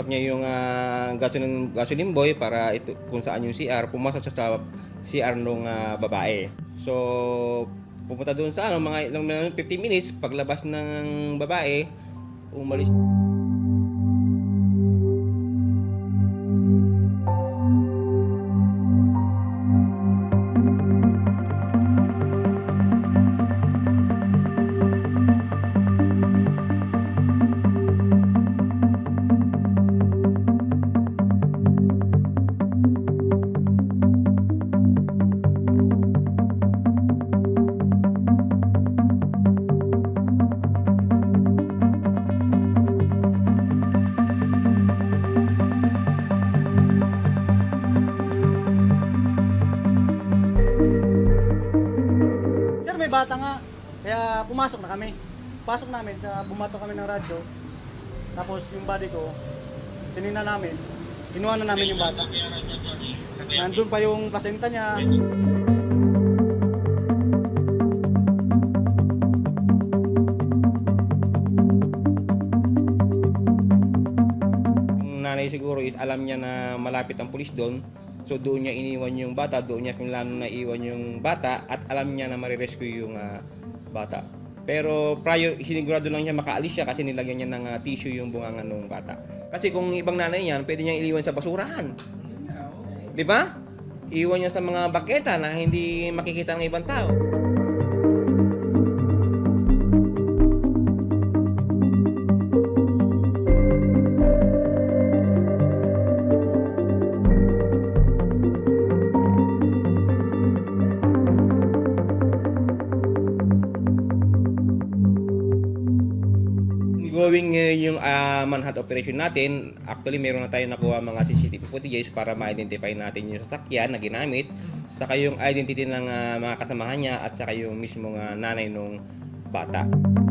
niya yung gasoline boy para ito kung saan yung CR, pumasok siya sa CR nung babae. So pumunta doon sa mga ilang 15 minutes, paglabas ng babae, umalis. Sir, may bata nga. Kaya pumasok na kami. Pasok namin, bumato kami ng radyo. Tapos yung body ko, tinignan namin. Kinuha na namin yung bata. Nandun pa yung placenta niya. Yung nanay siguro is alam niya na malapit ang pulis doon. So doon niya iniwan yung bata, doon niya pinlano na iwan yung bata at alam niya na marirescue yung bata. Pero prior, sinigurado lang niya makaalis siya kasi nilagyan niya ng tissue yung bunganga ng bata. Kasi kung ibang nanay yan, pwede niyang iliwan sa basurahan. Di ba? Iwan niya sa mga baketa na hindi makikita ng ibang tao. Going yung manhunt operation natin, actually meron na tayo nakuha mga CCTV footages para ma-identify natin yung sasakyan na ginamit, saka yung identity ng mga kasamahan niya at saka yung mismong nanay nung bata.